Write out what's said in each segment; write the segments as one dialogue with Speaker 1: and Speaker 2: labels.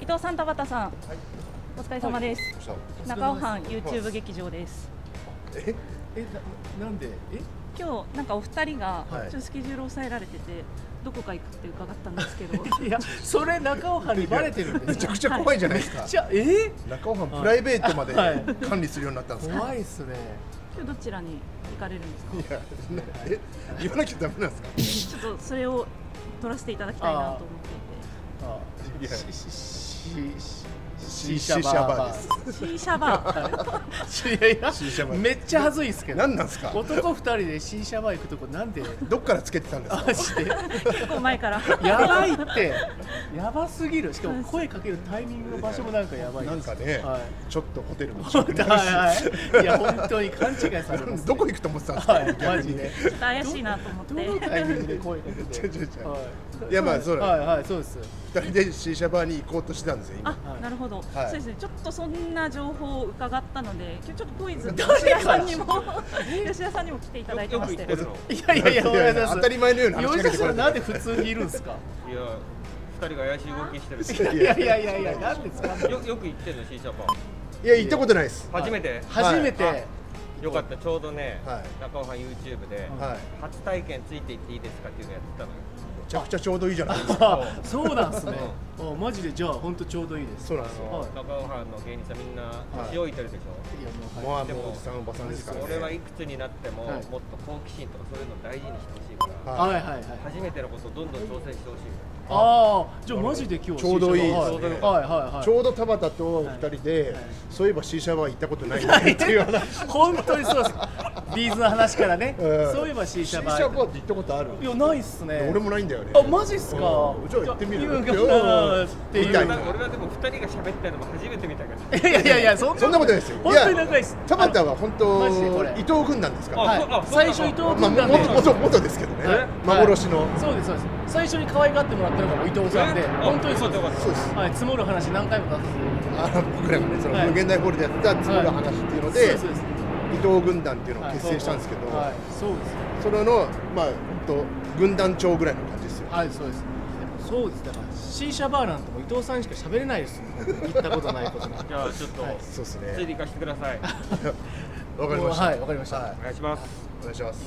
Speaker 1: 伊藤さん、田畑さん、お疲れ様です。中尾藩 YouTube 劇場です。
Speaker 2: なんで
Speaker 1: 今日なんかお二人がちょっとスケジュールを抑えられてて、どこか行くって伺ったんですけど。
Speaker 2: いや、それ中尾藩にバレてるんです。
Speaker 3: めちゃくちゃ怖いじゃないですか。中尾藩プライベートまで管理するようになったんですか。
Speaker 2: 怖いですね。
Speaker 1: 今日どちらに行かれるんですか。
Speaker 3: いや、言わなきゃダメなんです
Speaker 1: か。ちょっとそれを取らせていただきたいなと思っていて。
Speaker 3: シーシャバーです。
Speaker 1: シーシャバー。
Speaker 2: いやめっちゃ恥ずいですけど。
Speaker 3: 何なんですか。
Speaker 2: 男2人でシーシャバー行くとこなんで。
Speaker 3: どっからつけてたんですか。
Speaker 1: 結構前から。
Speaker 2: やばいって。やばすぎる。しかも声かけるタイミングの場所もなんかやばい。
Speaker 3: なんかね、ちょっとホテルも
Speaker 2: 近くないし。いや本当に勘違いされます。
Speaker 3: どこ行くと思ってたんですか。
Speaker 2: マジで。
Speaker 1: ちょっと怪しいなと思って。
Speaker 2: どのタイミングで声かけて。
Speaker 3: いやまあそう
Speaker 2: はいそうです。
Speaker 3: 2人でシーシャバーに行こうとしてたんですよ。
Speaker 1: あ、なるほど。そうですね。ちょっとそんな情報を伺ったので、今日ちょっとポイズン吉田さんにも来ていただいてまして。
Speaker 2: いや
Speaker 3: 当たり前のような話しかけてこない。
Speaker 2: なんで普通にいるんですか。
Speaker 4: いや、2人が怪しい動きしてる。
Speaker 2: いやなんでですか。
Speaker 4: よく行ってんのシーシャバー。
Speaker 3: いや行ったことないです。
Speaker 4: 初めて。よかった、ちょうどね、中尾藩 YouTube で初体験ついていっていいですかっていうのやってたのよ。
Speaker 3: めちゃくちゃちょうどいいじゃないですか。
Speaker 2: そうなんですね。マジでじゃあ本当ちょうどいいです。
Speaker 3: そうなんですよ。
Speaker 4: 中尾藩の芸人さんみんな年老いてるでしょ。
Speaker 3: もうおじさんおばさんですからね。
Speaker 4: 俺はいくつになってももっと好奇心とかそういうの大事にしてほしいから、初めてのことをどんどん挑戦してほしい。
Speaker 2: ああ、じゃあマジで今日
Speaker 3: ちょうどいいですね。ちょうど田畑と2人でそういえばシーシャバー行ったことないねっていう話。
Speaker 2: 本当にそうです。ビーズの話からね。そういえばシーシャバー。
Speaker 3: シーシャバーって行ったことある？
Speaker 2: いやないっすね。
Speaker 3: 俺もないんだよね。
Speaker 2: あ、マジっすか。
Speaker 3: じゃあ行ってみるよ。
Speaker 4: 俺はでも2人が喋ってるのも初めて見たけど。
Speaker 2: いやそんな
Speaker 3: ことないですよ。
Speaker 2: 本当に仲いいです。
Speaker 3: 田畑は本当伊藤軍団ですから。
Speaker 2: 最初伊藤軍団で
Speaker 3: 元ですけどね。幻の。
Speaker 2: そうです。最初に可愛がってもらったのが伊藤さんで、本当にそうです。はい、積もる話何回も出させて。
Speaker 3: 僕らがね、その無限大ホールでやった積もる話っていうので、伊藤軍団っていうのを結成したんですけど、それのまあ本当軍団長ぐらいの感じですよ。
Speaker 2: はい、そうです。そうです。だからシーシャバーなんても伊藤さんしか喋れないです。行ったことないことなんで。
Speaker 4: じゃあちょっと
Speaker 3: そうですね。
Speaker 4: ついて行かせてください。
Speaker 3: わかりました。
Speaker 2: はい、わかりました。
Speaker 4: お願いします。
Speaker 3: お願いします。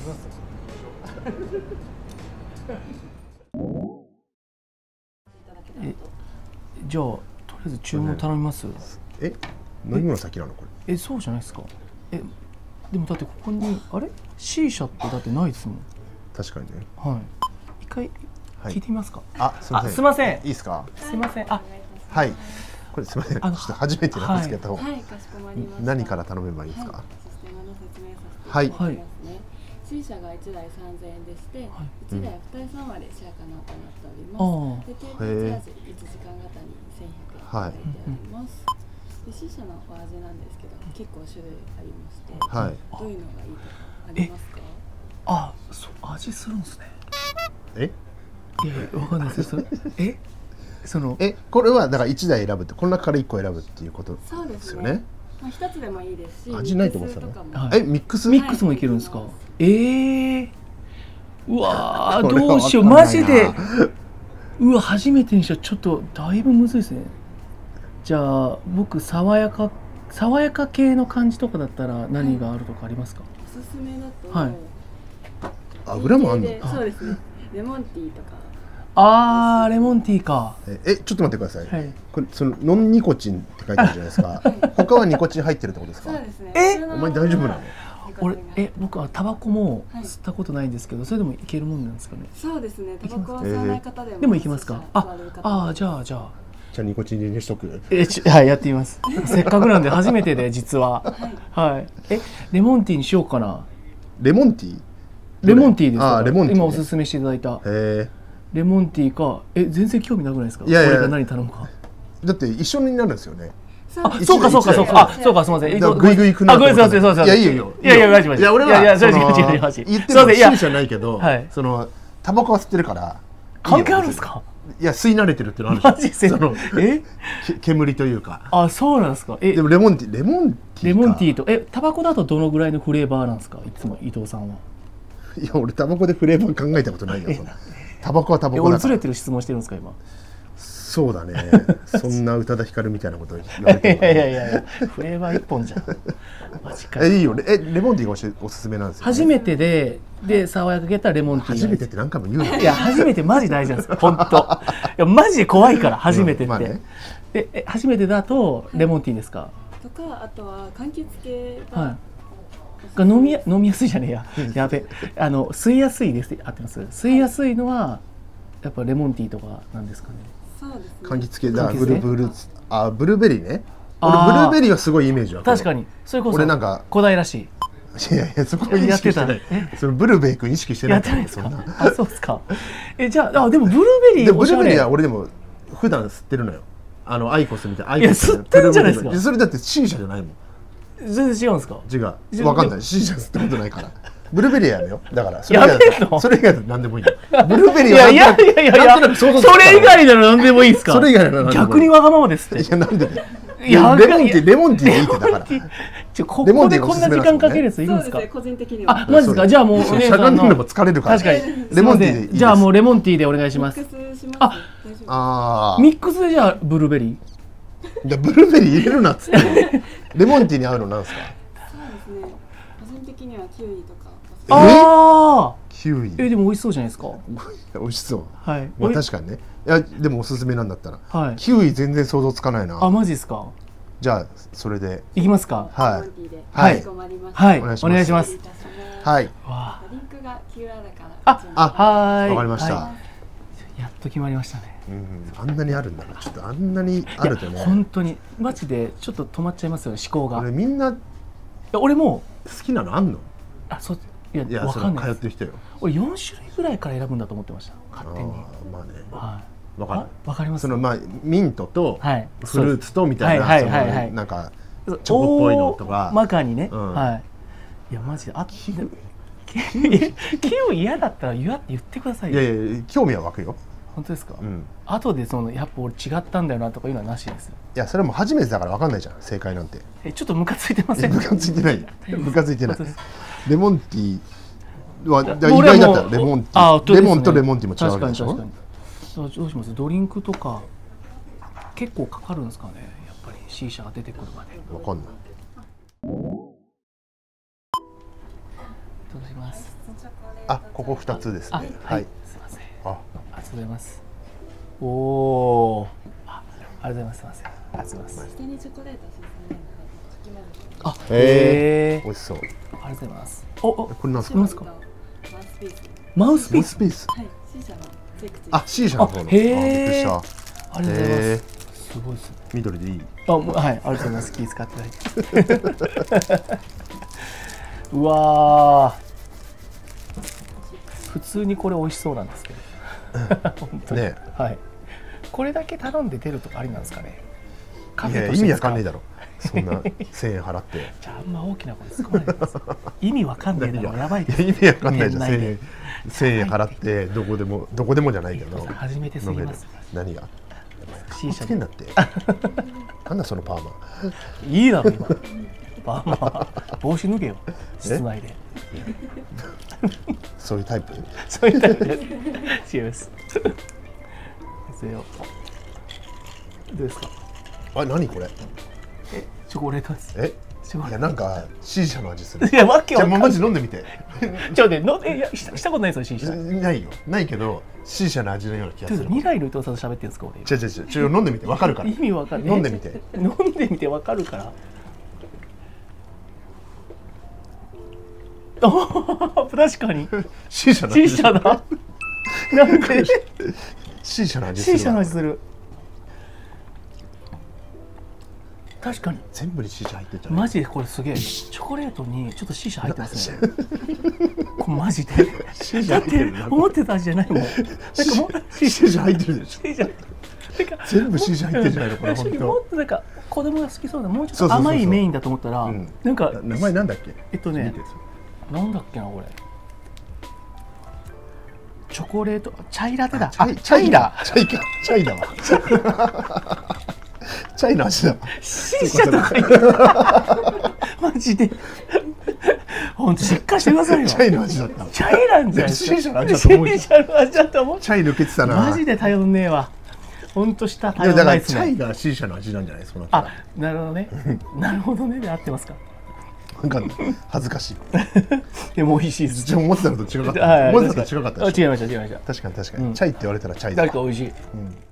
Speaker 2: じゃあとりあえず注文頼みます。
Speaker 3: 飲み物先なのこ
Speaker 2: れ。そうじゃないですか。でもだってここにあれ C 社ってだってないですもん。
Speaker 3: 確かにね。
Speaker 2: はい。一回聞いてみますか。
Speaker 3: すみません。
Speaker 2: すみません。
Speaker 3: いいですか。
Speaker 2: すみません。
Speaker 3: はい。これすみません。ちょっと初めてなんですけど。何から頼めばいいですか。
Speaker 5: はい。C 社が1台3000円でして、1台2人様でシェア可能となっております。で、テーブルチャージ1時間ごとに1100円いただいております。で、C 社のお味なんですけど、結構種類ありまして、どういうのがいいとかありますか？
Speaker 2: そう味するんですね。
Speaker 3: い
Speaker 2: やわかんないです。
Speaker 3: これはだから1台選ぶってこの中から1個選ぶっていうことですよね。
Speaker 5: 一つでもいいですし、
Speaker 3: 味ないと思ってたの。ミックス
Speaker 2: もいけるんですか。うわどうしようマジで。うわ初めてにしてはちょっとだいぶむずいですね。じゃあ僕爽やか系の感じとかだったら何があるとかありますか。
Speaker 5: おすすめだと。
Speaker 3: はい。油もあるの。
Speaker 5: そうですね。レモンティーとか。
Speaker 2: レモンティーか。
Speaker 3: ちょっと待ってください。これそのノンニコチンって書いてあるじゃないですか。他はニコチン入ってるってことですか。
Speaker 5: そうですね。
Speaker 3: お前大丈夫なの？
Speaker 2: 僕はタバコも吸ったことないんですけど、それでもいけるもんなんですかね。
Speaker 5: そうですね。タバコは吸わない方でも。
Speaker 2: でもいきますか。じゃあ
Speaker 3: ニコチン入れにしとく。
Speaker 2: はい、やってみます。せっかくなんで初めてで実は。はい。レモンティーにしようかな。
Speaker 3: レモンティー？
Speaker 2: レモンティーですか。
Speaker 3: レモンティー。
Speaker 2: 今おすすめしていただいた。レモンティーか。全然興味なくないですか。
Speaker 3: いや
Speaker 2: 俺が何頼むか。
Speaker 3: だって一緒になるんですよね。
Speaker 2: そうかすみません。
Speaker 3: グイグイくな。
Speaker 2: ごめんなさい。
Speaker 3: いやいいよ。
Speaker 2: いやマジ。いや
Speaker 3: 俺は
Speaker 2: 違う
Speaker 3: 言ってるの真じゃないけど、そのタバコは吸ってるから
Speaker 2: 関係あるんですか。
Speaker 3: いや吸い慣れてるっていうのある。
Speaker 2: マジで。
Speaker 3: 煙というか。
Speaker 2: そうなんですか。
Speaker 3: でもレモンティー
Speaker 2: とタバコだとどのぐらいのフレーバーなんですか。いつも伊藤さんは。
Speaker 3: いや俺タバコでフレーバー考えたことないよ。タバコはタバコだから。
Speaker 2: 俺ずれてる質問してるんですか今。
Speaker 3: そうだね。そんな宇多田ヒカルみたいなこと言われても、
Speaker 2: いやいやいや、フレーバー一本じゃん。マジか。
Speaker 3: いいよね。レモンティーがおすすめなんですよ、
Speaker 2: 初めてで爽やかけたらレモンティー。
Speaker 3: 初めてって何回も言うの。
Speaker 2: いや、初めてマジ大事なんですよ。本当。いや、マジで怖いから初めてって。で、初めてだとレモンティーですか。
Speaker 5: とか、あとは柑橘系が。
Speaker 2: 飲みやすいじゃねえや。やべ。吸いやすいです。合ってます。吸いやすいのはやっぱレモンティーとかなんですかね。
Speaker 5: そうですね。
Speaker 3: 柑橘系だ。ブルーベリーね。俺ブルーベリーはすごいイメージは。
Speaker 2: 確かに。それこそ
Speaker 3: 俺なんか
Speaker 2: 古代らしい。
Speaker 3: いやいや、そこ意識してない。そのブルーベリー君意識してない。
Speaker 2: やってないですか。あ、そうですか。じゃあでもブルーベリー。
Speaker 3: でブルーベリーは俺でも普段吸ってるのよ。アイコスみたいな。
Speaker 2: いや吸ってるじゃないですか。
Speaker 3: それだって C 社じゃないもん。
Speaker 2: 全然違うんですか。
Speaker 3: 違う。わかんない。C 社吸ったことないから。ブルーベリーやめよ。だからそれ以外だと何でもいいよ。ブルーベリーはなんとなくそ
Speaker 2: れ以外なら何でもいいですか。
Speaker 3: それ以外なら
Speaker 2: 逆にわがままですって。
Speaker 3: いやなんで。レモンティーでいいってだから。
Speaker 2: ここでこんな時間かけるやついるんですか。
Speaker 5: 個人的には。
Speaker 2: あ、マジですか。じゃあもう
Speaker 3: しゃがんでも疲れるから。
Speaker 2: 確かに。
Speaker 3: レモンティーでいいです。
Speaker 2: じゃあもうレモンティーでお願いします。
Speaker 5: あ、
Speaker 2: ミックスでじゃあブルーベリ
Speaker 3: ー。じゃブルーベリー入れるなっつって。レモンティーに合うのなんですか。
Speaker 5: そうですね。個人的にはキウイとか。
Speaker 2: ああ。
Speaker 3: キウイ。
Speaker 2: でも美味しそうじゃないですか。
Speaker 3: 美味しそう。
Speaker 2: はい。
Speaker 3: まあ確かにね。いやでもおすすめなんだったら。
Speaker 2: はい。
Speaker 3: キウイ全然想像つかないな。
Speaker 2: あ、マジですか。
Speaker 3: じゃあそれで。
Speaker 2: いきますか。
Speaker 3: はい。
Speaker 2: はい。
Speaker 5: はい。
Speaker 2: お願いします。
Speaker 3: はい。
Speaker 5: リンクが QR から。
Speaker 2: はい。
Speaker 3: わかりました。
Speaker 2: やっと決まりましたね。
Speaker 3: あんなにあるんだな。ちょっとあんなにあるとね。
Speaker 2: 本当にマジでちょっと止まっちゃいますよね、思考が。
Speaker 3: 俺みんな。
Speaker 2: 俺も
Speaker 3: 好きなのあんの。
Speaker 2: あ、そう。いや
Speaker 3: わかんない。通ってる人よ。
Speaker 2: 俺4種類ぐらいから選ぶんだと思ってました。勝手に。
Speaker 3: まあね。
Speaker 2: はい。
Speaker 3: わか
Speaker 2: ります。
Speaker 3: そのまあミントとフルーツとみたいななんかチョコっぽいのとか。
Speaker 2: マカにね。はい。いやマジでキウイ嫌だったら言ってくださいよ。
Speaker 3: いやいや興味は湧くよ。
Speaker 2: 本当ですか。後でやっぱ俺違ったんだよなとかいうのはなしです。
Speaker 3: いやそれも初めてだからわかんないじゃん正解なんて。
Speaker 2: ちょっとムカついてません。
Speaker 3: ムカついてない。ムカついてない。レモンティーは意外だったらレモンティー。レモンとレモンティーも違うでしょ。どうします。ドリンクとか結構かかるんですかね。やっぱり C 社が出てくるまで。わかんない。どうします。あ、ここ2つですね。はい。
Speaker 2: すみません。ありがとうございます。おお。ありがとうございます。すみません。ありがとうございます。
Speaker 5: 下にチョコレート沈めなが
Speaker 2: あ、
Speaker 5: ら
Speaker 3: 美味しそう。
Speaker 2: ありがとうございます。
Speaker 3: これなんですか。
Speaker 2: マウスピース。
Speaker 5: はい。C 社の。
Speaker 3: あ、C 社の方の。
Speaker 2: へえ。
Speaker 3: びっくりした。
Speaker 2: ありがとうございます。すごいですね。
Speaker 3: 緑でいい。
Speaker 2: はい、ありがとうございます。気使ってない。うわ普通にこれ美味しそうなんですけど。本当に。ね。はい。これだけ頼んで出るとかありなんですかね。
Speaker 3: いや意味わかんないだろ。そんな1000円払って。
Speaker 2: じゃああんま大きな声使わないでください。意味わかんないだろ。やばいです。
Speaker 3: 意味わかんないじゃん。1000円払ってどこでもじゃないけど。
Speaker 2: 初めてすぎます。
Speaker 3: 何が。
Speaker 2: C 社
Speaker 3: になって。なんだそのパーマ。
Speaker 2: いいだろ今。パーマ帽子脱げよ室内で。
Speaker 3: そういうタイプ。
Speaker 2: そういうタイプです。違います。どうですか。
Speaker 3: あ、何これ。
Speaker 2: チョコレートです。
Speaker 3: いやなんか C 社の味する。
Speaker 2: いやわけわかんない。
Speaker 3: じゃあマジ飲んでみて。
Speaker 2: ちょっとね、いやしたことないですよ C 社。
Speaker 3: ないよ。ないけど C 社の味のような気がする。
Speaker 2: 未来の伊藤さんと喋ってるんですか俺。
Speaker 3: 違う飲んでみてわかるから。
Speaker 2: 意味わかる。
Speaker 3: 飲んでみて。
Speaker 2: 飲んでみてわかるから。確かに。
Speaker 3: C 社だ。
Speaker 2: C 社だ。なんで
Speaker 3: C 社の味する。
Speaker 2: C 社の味する。確かに
Speaker 3: 全部に C 社入ってるじゃん。
Speaker 2: マジでこれすげえ。チョコレートにちょっと C 社入ってますね。これマジで
Speaker 3: C 社入ってる。
Speaker 2: 思ってた味じゃないもん。なんかも
Speaker 3: う C 社入ってるでしょ。全部 C 社入ってるじゃないのこれ本当。
Speaker 2: もっとなんか子供が好きそうなもうちょっと甘いメインだと思ったらなんか
Speaker 3: 名前なんだっけ。
Speaker 2: なんだっけなこれ。チョコレートチャイラテだ。
Speaker 3: チャイだ。チャイだわ。チャイの味だわ。
Speaker 2: C 社とか言う。マジで。本当しっかりしてくださいよ。
Speaker 3: チャイの味だった。
Speaker 2: チャイなんじゃない。
Speaker 3: C 社の味だと思う。
Speaker 2: C 社の味だと思う。
Speaker 3: チャイ抜けてたな。
Speaker 2: マジで頼んねえわ。 本当した
Speaker 3: 対応ないですね。だからチャイが C 社の味なんじゃないですか。
Speaker 2: あ、なるほどね。なるほどね。で合ってますか。
Speaker 3: わかんない。恥ずかしい。
Speaker 2: でも美味しいです。
Speaker 3: じゃ思ってたのと違かった。思ってたのと違かった。
Speaker 2: 違いました違いました。
Speaker 3: 確かに確かに。チャイって言われたらチャイだ。
Speaker 2: 誰か美味しい。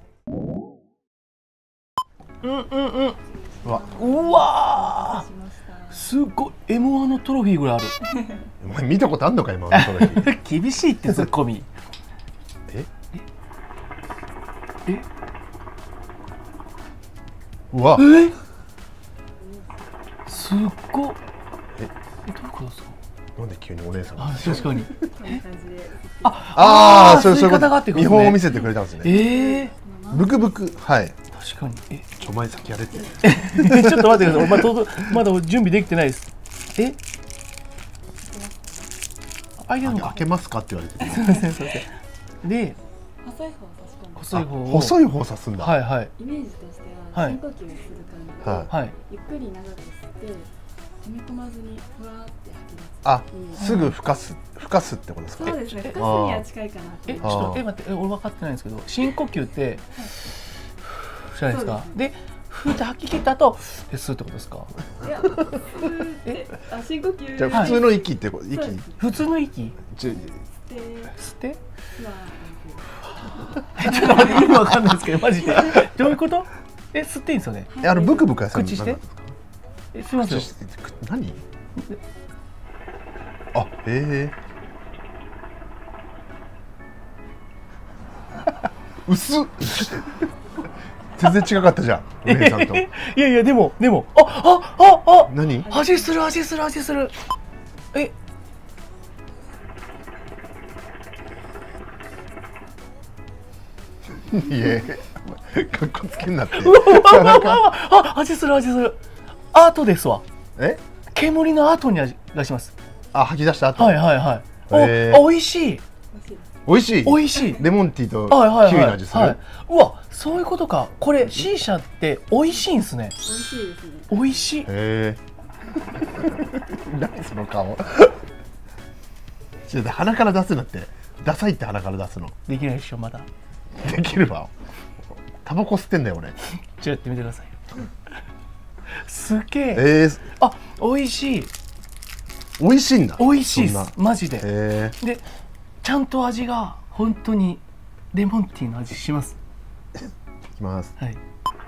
Speaker 2: うわ。すごい M1 のトロフィーぐらいある。
Speaker 3: お前見たことあんのか今のトロフィー。
Speaker 2: 厳しいってツッコミ。
Speaker 3: うわ。
Speaker 2: すっご。どういうことですか。
Speaker 3: なんで急にお姉さん。
Speaker 2: 確かに。
Speaker 3: ああ、
Speaker 2: そういう方があって
Speaker 3: 見本を見せてくれたんですね。ブクブク、はい。
Speaker 2: 確かに。
Speaker 3: お前先やれって。
Speaker 2: ちょっと待ってください。まだ準備できてないです。
Speaker 3: 開けますかって言われて。
Speaker 2: すみません、すみません。で、細い方を刺すんだ。
Speaker 5: はいはい。イメージとしては深呼吸する感じで、ゆっくり長く吸って溜め込まずにふわーって吐き出す。
Speaker 3: あ、すぐふかすってことですか。
Speaker 5: そうですね。ふかすには近いかなと。
Speaker 2: ちょっと待って、俺分かってないんですけど、深呼吸ってじゃないですか。で、ふーって吐き切った後、吸うってことですか。
Speaker 5: いや、深呼吸。
Speaker 3: じゃあ普通の息って息。
Speaker 2: 普通の息。吸って。ちょっと待って、意味わかんないですけど、マジで。どういうこと？吸っていいんですよね。
Speaker 3: ブクブクや
Speaker 2: 口して。すみません。
Speaker 3: 何？あ、薄っ。全然違かったじゃん、お姉さんと。
Speaker 2: いやでも、
Speaker 3: 何？
Speaker 2: 味する。
Speaker 3: いえ、かっこつけんなって。
Speaker 2: 味する。アートですわ。煙の後に味がします。
Speaker 3: あ、吐き出した後。
Speaker 2: はい。美味しい。
Speaker 3: 美味しい。レモンティーとキウイの味する。
Speaker 2: うわ、そういうことか。これ C 社って美味しいんですね。
Speaker 5: 美味しいですね。
Speaker 2: 美味しい。
Speaker 3: 何その顔。鼻から出すなって。ダサいって鼻から出すの。
Speaker 2: できないでしょまだ。
Speaker 3: できるわ。タバコ吸ってんだよ俺。
Speaker 2: ちょっとやってみてください。すげえ。あ、美味しい。
Speaker 3: 美味しいんだ。
Speaker 2: 美味しいです。マジで。で、ちゃんと味が本当にレモンティーの味します。
Speaker 3: いきます。
Speaker 2: はい。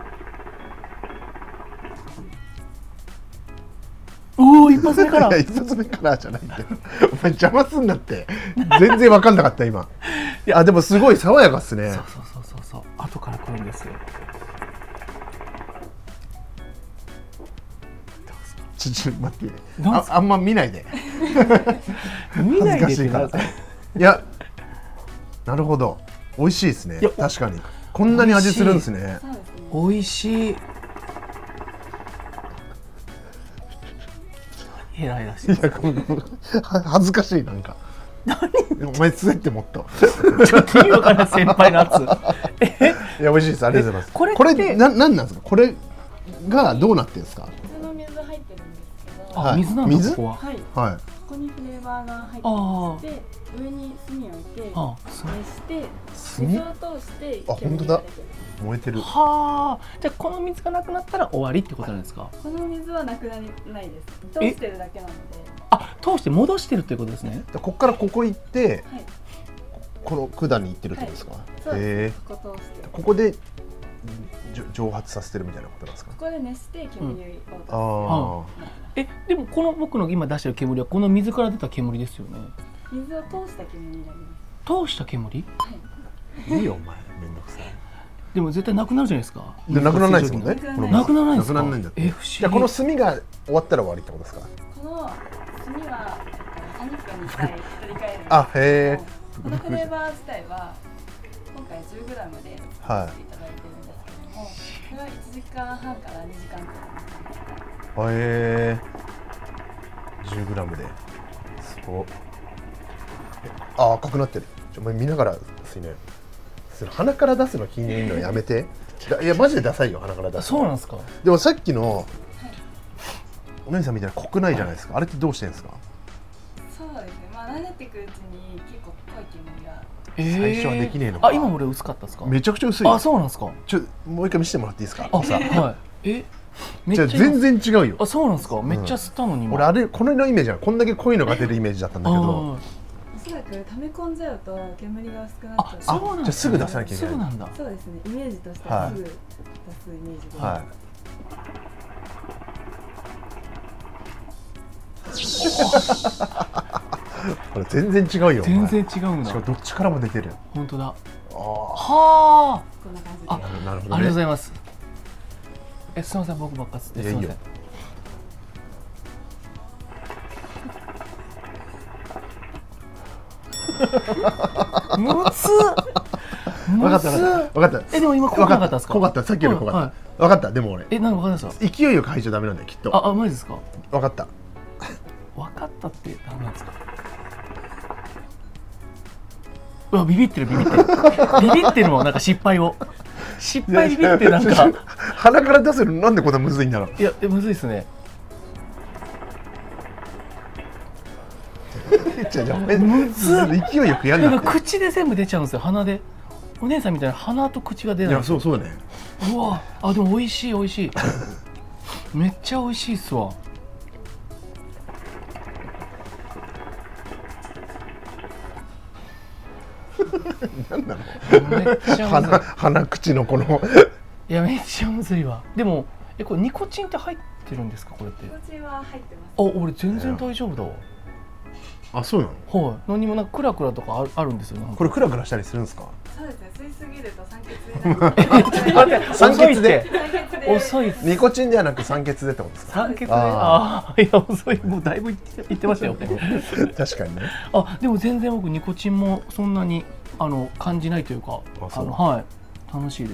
Speaker 2: おお、一発目から。
Speaker 3: いや、一発目からじゃないんだよ。お前邪魔すんなって。全然分かんなかった今。あ、でもすごい爽やかっすね。
Speaker 2: そう。後から来るんですよ。
Speaker 3: ちょっと待って。あんま見ないで。
Speaker 2: 見ないで。恥ずかしいから。
Speaker 3: いや、なるほど。美味しいですね。確かに。こんなに味するんですね。
Speaker 2: 美味しい。ヘラヘラして。
Speaker 3: 恥ずかしいなんか。お前吸えってもっと。
Speaker 2: ちょっと意味わかんない先輩のやつ。
Speaker 3: いや美味しいです。ありがとうございます。
Speaker 2: これ
Speaker 3: なんなんですか。これがどうなってるんですか。
Speaker 5: 普通の水入ってるんですけど。
Speaker 2: あ、水なんだここは。
Speaker 5: はい。ここにフレーバーが入ってて、上に炭を置いて熱して水を通して
Speaker 3: 本当だ。燃えてる。
Speaker 2: はあ。じゃあこの水がなくなったら終わりってことなんですか。
Speaker 5: この水はなくなりないです。通してるだけなので。
Speaker 2: あ、通して戻してるってことですね。
Speaker 3: ここからここ行って、この管に行ってるってことですか。ここで蒸発させてるみたいなことなんですか。
Speaker 5: ここで熱して煙を出す。
Speaker 2: でもこの僕の今出してる煙はこの水から出た煙ですよね。
Speaker 5: 水を通した煙になります。
Speaker 2: 通した煙？
Speaker 3: いいよお前、めんどくさい。
Speaker 2: でも絶対なくなるじゃないですか。
Speaker 3: なくならないですもんね。
Speaker 2: なくならないんですか。
Speaker 3: なくならないんだって。
Speaker 2: 不思議。
Speaker 3: じゃあこの炭が終わったら終わりってことですか。
Speaker 5: この炭は30分に1回取り替える。
Speaker 3: あ、へえ。
Speaker 5: このフレーバー自体は今回 10g で作っていただいてるんですけども、これは1時間半から2時間くらい。
Speaker 3: へえ。10g で。そう。あ、赤くなってる。お前見ながらですね。鼻から出すの気に入るのやめて。いやマジでダサいよ鼻から出す。
Speaker 2: そうなんですか。
Speaker 3: でもさっきのお姉さんみたいな濃くないじゃないですか。あれってどうしてんですか。
Speaker 5: そうですね。まあ慣れてくるうちに結構濃い煙が
Speaker 3: 最初はできねえのか。
Speaker 2: あ、今俺薄かったですか？
Speaker 3: めちゃくちゃ薄い。
Speaker 2: あ、そうなんですか。
Speaker 3: もう一回見せてもらっていいですか？
Speaker 2: あ、はい。
Speaker 3: じゃあ全然違うよ。
Speaker 2: あ、そうなんですか。めっちゃ吸ったのに。
Speaker 3: 俺これのイメージはこんだけ濃いのが出るイメージだったんだけど。
Speaker 5: おそらく溜め込んじゃうと煙が薄くなっちゃう。
Speaker 2: あ、そうなんだ。
Speaker 3: じゃあすぐ出さなきゃいけない。
Speaker 2: そうなんだ。
Speaker 5: そうですね。イメージとしてはすぐ出すイメージで。はい。
Speaker 3: これ全然違うよ。
Speaker 2: 全然違うんだ。
Speaker 3: しかもどっちからも出てる。
Speaker 2: 本当だ。は
Speaker 5: あ。こんな感じで。
Speaker 3: なるほど。
Speaker 2: ありがとうございます。すみません、僕ばっか吸って。すみません。むつ。
Speaker 3: 分かった分かった。
Speaker 2: でも今濃かったですか？
Speaker 3: 濃かった。さっきより濃かった。分かった。でも俺。
Speaker 2: なんか分かりました。
Speaker 3: 勢いよく吐いちゃダメなんだよきっと。
Speaker 2: あ、マジですか？
Speaker 3: 分かった。
Speaker 2: 分かったってダメなんですか？うわ、ビビってるビビってるもん、なんか失敗ビビってなんか
Speaker 3: 鼻から出せるのなんでこんなむずいんだろう。
Speaker 2: いや、むずいですね。
Speaker 3: むずい。勢いよくやるんだって。
Speaker 2: 口で全部出ちゃうんですよ、鼻で。お姉さんみたいな鼻と口が出ない。
Speaker 3: いや、そうね。
Speaker 2: うわ、あ、でも美味しい。めっちゃ美味しいっすわ。
Speaker 3: なんなの？
Speaker 2: めっちゃ
Speaker 3: 鼻口のこの
Speaker 2: いや、めっちゃむずいわ。でもこれニコチンって入ってるんですか？これって。
Speaker 5: ニコチンは入ってます。
Speaker 2: あ、俺全然大丈夫だわ。
Speaker 3: あ、そうなの？
Speaker 2: はい。何もなんかクラクラとかあるんですよね。
Speaker 3: これクラクラしたりするんですか？
Speaker 5: そうですね。吸いすぎると酸欠
Speaker 3: 酸欠で
Speaker 2: 遅い。
Speaker 3: ニコチンではなく酸欠でってことですか？
Speaker 2: 酸欠で。ああ、いや遅い。もうだいぶ言ってましたよね。
Speaker 3: 確かにね。
Speaker 2: あ、でも全然僕ニコチンもそんなに感じないというか、はい、楽しいです。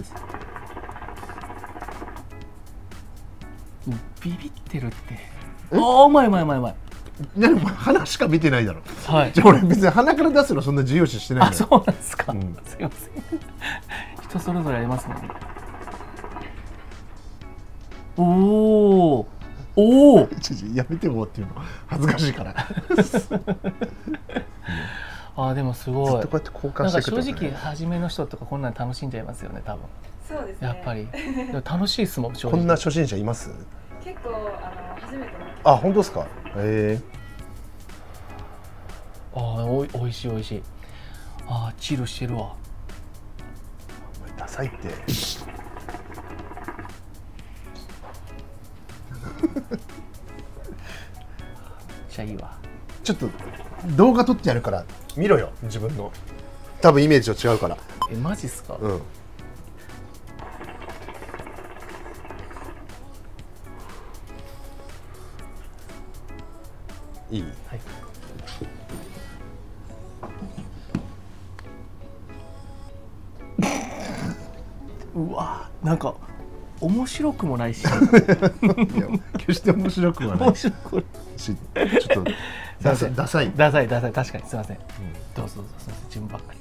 Speaker 2: ビビってるって。あ、うまい。
Speaker 3: でも鼻しか見てないだろ。
Speaker 2: はい。
Speaker 3: じゃあ俺別に鼻から出すのそんな重要視してないんだよ。
Speaker 2: あ、そうなんですか。すいません。人それぞれありますもんね。おお。
Speaker 3: やめてもっていうの恥ずかしいから。
Speaker 2: あ、でもすごい。
Speaker 3: ずっとこうやって交換していくとね。
Speaker 2: なんか正直初めの人とかこんなに楽しんじゃいますよね、多分。
Speaker 5: そうですね。
Speaker 2: やっぱり。でも楽しいですもん。
Speaker 3: こんな初心者います？
Speaker 5: 結構初めて。
Speaker 3: あ、本当ですか？
Speaker 2: おいしい。あ、チルしてるわ。
Speaker 3: ダサいって。めっ
Speaker 2: ちゃいいわ。
Speaker 3: ちょっと動画撮ってやるから見ろよ、自分の。多分イメージと違うから。
Speaker 2: マジっすか？
Speaker 3: うん。いい？はい。
Speaker 2: うわ、なんか面白くもないし。いや、
Speaker 3: 決して面白くはない。ちょっとダサい。
Speaker 2: 確かにすみません。どうぞすみません、自分ばっかり。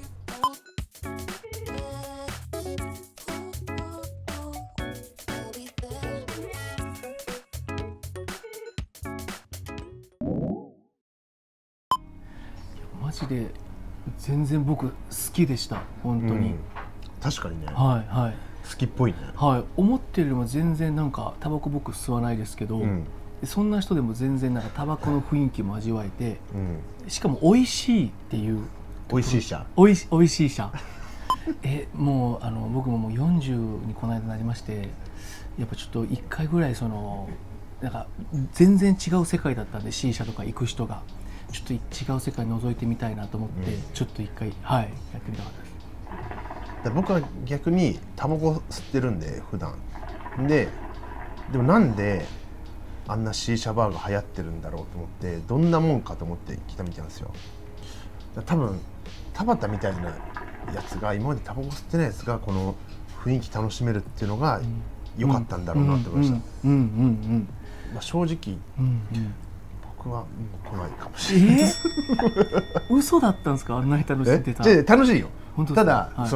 Speaker 2: マジで全然僕好きでした本当に。
Speaker 3: 確かにね。
Speaker 2: はい。
Speaker 3: 好きっぽいね。
Speaker 2: はい。思ってるよりも全然なんかタバコ僕吸わないですけど、そんな人でも全然なんかタバコの雰囲気も味わえて、しかも美味しいっていう。
Speaker 3: 美味しい社。
Speaker 2: 美味しい社。もう僕ももう40にこの間なりまして、やっぱちょっと1回ぐらいなんか全然違う世界だったんで C 社とか行く人がちょっと違う世界覗いてみたいなと思って、ちょっと1回やってみたかったです。
Speaker 3: 僕は逆にタバコ吸ってるんで普段でもなんであんな C 社バーが流行ってるんだろうと思って、どんなもんかと思って来たみたいなんですよ。多分田畑みたいなやつが今までタバコ吸ってないやつがこの雰囲気楽しめるっていうのが良かったんだろうなって思いました。正直、僕はもう来ないかもしれないです。
Speaker 2: 嘘だったんですか？あんなに楽しんでた。
Speaker 3: 楽しいよ。ただ、
Speaker 2: はい、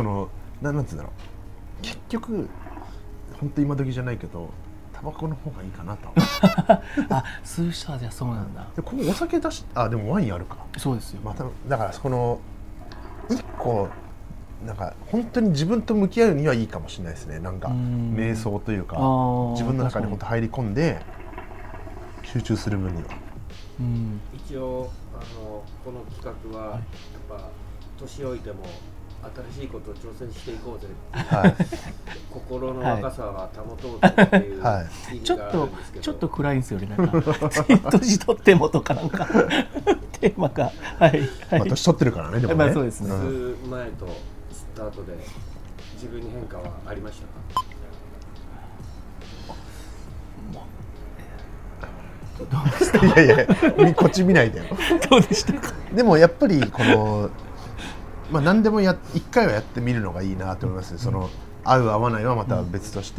Speaker 3: なんていうんだろう、結局本当今時じゃないけどタバコの方がいいかなと。
Speaker 2: あ、吸う人はじゃあそうなんだ。
Speaker 3: でここお酒出し、でもワインあるか。
Speaker 2: そうですよ。
Speaker 3: だからそこの1個なんか本当に自分と向き合うにはいいかもしれないですね。なんか瞑想というか自分の中に本当入り込んで集中する分には。
Speaker 4: 一応この企画はやっぱ年老いても新しいことを挑戦していこうぜ、はい、心の若さは保とうぜっていう、はい、意味があるんですけど、
Speaker 2: ちょっと暗いんですよね。なんか年取ってもとかなんかテーマが、はい、
Speaker 3: まあ年取ってるからね。でもね、
Speaker 2: まあそうですね。
Speaker 4: 前とスタートで自分に変化はありましたか？
Speaker 2: どうでした？
Speaker 3: いやいや、こっち見ないでよ。
Speaker 2: どうでしたか？
Speaker 3: でもやっぱりこのまあ何でも一回はやってみるのがいいなと思います。その合う合わないはまた別として、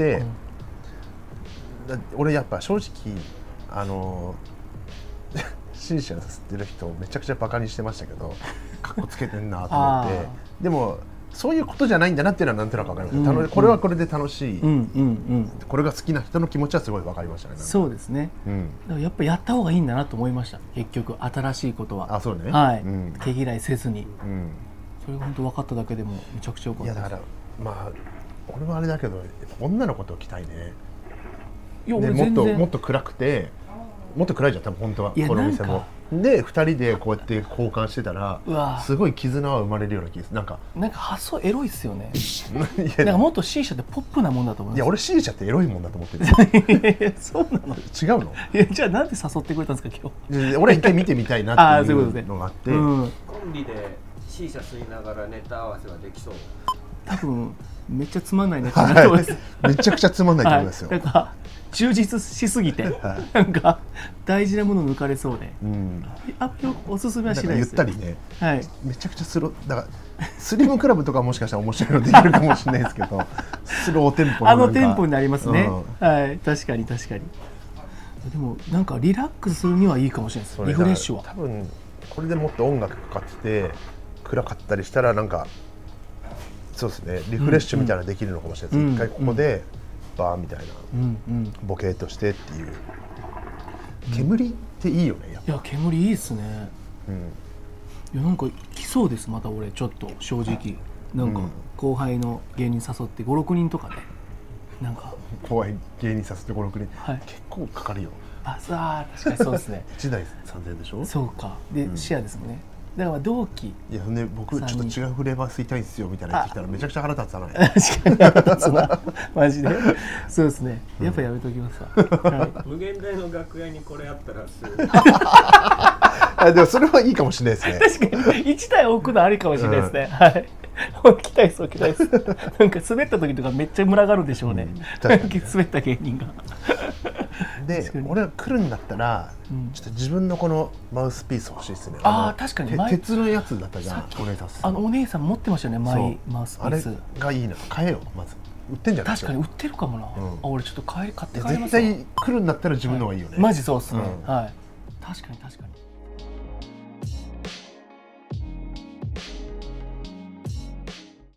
Speaker 3: 俺やっぱ正直シーシャ吸ってる人をめちゃくちゃバカにしてましたけど、かっこつけてんなと思って。でもそういうことじゃないんだなっていうのはなんとなく分かりました。これはこれで楽しい、これが好きな人の気持ちはすごい分かりましたね。
Speaker 2: そうですね、だからやっぱやった方がいいんだなと思いました。結局新しいことは。
Speaker 3: あ、そうね、
Speaker 2: はい、毛嫌いせずに、それが本当分かっただけでもめちゃくちゃ良かったです。
Speaker 3: いやだからまあ俺はあれだけど女の子と着たいね。
Speaker 2: いや俺全然
Speaker 3: もっと暗くて、もっと暗いじゃん多分本当はこの店も。で2人でこうやって交換してたらすごい絆は生まれるような気がする。なんか
Speaker 2: 発想エロいっすよね。なんかもっと C 社ってポップなもんだと思います。
Speaker 3: いや俺 C 社ってエロいもんだと思ってる。
Speaker 2: そうなの？
Speaker 3: 違うの？
Speaker 2: いやじゃあなんで誘ってくれたんですか今日？
Speaker 3: 俺一回見てみたいなっていうのがあって、
Speaker 4: コンビで C 社吸いながらネタ合わせはできそう？
Speaker 2: 多分めっちゃつまんないネタになってます。
Speaker 3: めちゃくちゃつまんないと思いますよ。
Speaker 2: なんか充実しすぎて、なんか大事なもの抜かれそうで、おすすめはしないです。
Speaker 3: ゆったりね、めちゃくちゃだからスリムクラブとかもしかしたら面白いのできるかもしれないですけど、スローテンポの
Speaker 2: テンポになりますね。はい、確かに。でもなんかリラックスするにはいいかもしれないです。リフレッシュは。
Speaker 3: 多分これでもっと音楽かかってて暗かったりしたらなんかそうですね、リフレッシュみたいなのできるのかもしれないです。一回ここでバーみたいなボケーとしてっていう。煙っていいよね。
Speaker 2: いや煙いいっすね。いやなんか来そうです。また俺ちょっと正直なんか後輩の芸人誘って5、6人とかね、なんか
Speaker 3: 後輩芸人誘って5、6人、結構かかるよ。
Speaker 2: 確かにそうですね。
Speaker 3: 1台3000円でしょ。
Speaker 2: そうか。でシェアですもんね。だから同期。
Speaker 3: いやね、僕ちょっと違うフレーバー吸いたいんですよみたいな言ってきたらめちゃくちゃ腹立つな。
Speaker 2: 確かに腹立つな。マジで。そうですね。やっぱやめときますわ。
Speaker 4: 無限大の楽屋にこれあったら
Speaker 3: でもそれはいいかもしれないです
Speaker 2: ね。確かに1台置くのありかもしれないですね。はい。置きたいです。なんか滑った時とかめっちゃ群がるでしょうね。滑った芸人が。
Speaker 3: で、俺が来るんだったら、ちょっと自分のこのマウスピース欲しいですね。
Speaker 2: ああ、確かに。
Speaker 3: 鉄のやつだったじゃん。
Speaker 2: お姉さん持ってましたよね。マウスピース。
Speaker 3: あれがいいな。買えよまず。売ってんじゃない？
Speaker 2: 確かに売ってるかもな。俺ちょっと買って帰ります。
Speaker 3: 絶対来るんだったら自分の方がいいよね。
Speaker 2: マジそうっすね。はい。確かに。